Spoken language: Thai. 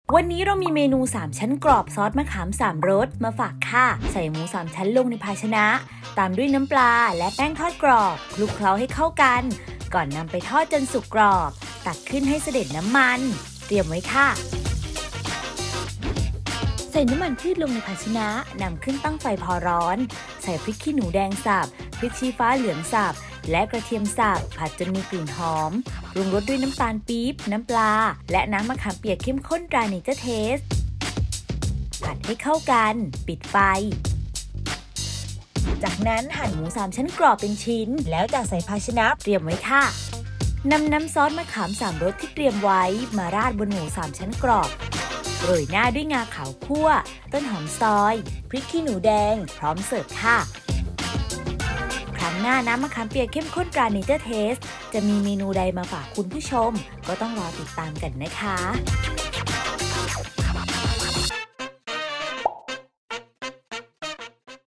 วันนี้เรามีเมนู3ชั้นกรอบซอสมะขาม3รสมาฝากค่ะใส่หมู3ชั้นลงในภาชนะตามด้วยน้ำปลาและแป้งทอดกรอบคลุกเคล้าให้เข้ากันก่อนนำไปทอดจนสุกกรอบตักขึ้นให้เสด็จน้ำมันเตรียมไว้ค่ะใส่น้ำมันพืชลงในภาชนะนำขึ้นตั้งไฟพอร้อนใส่พริกขี้หนูแดงสับพริกชี้ฟ้าเหลืองสับและกระเทียมสับผัดจนมีกลิ่นหอมปรุงรสด้วยน้ำตาลปี๊บน้ำปลาและน้ำมะขามเปียกเข้มข้นตราเนเจอร์เทสผัดให้เข้ากันปิดไฟจากนั้นหั่นหมู3ชั้นกรอบเป็นชิ้นแล้วจัดใส่ภาชนะเตรียมไว้ค่ะนำน้ำซอสมะขาม3รสที่เตรียมไว้มาราดบนหมู3ชั้นกรอบโรยหน้าด้วยงาขาวคั่วต้นหอมซอยพริกขี้หนูแดงพร้อมเสิร์ฟค่ะครั้งหน้าน้ำมะขามเปียกเข้มข้นตราเนเจอร์เทสจะมีเมนูใดมาฝากคุณผู้ชมก็ต้องรอติดตามกันนะคะ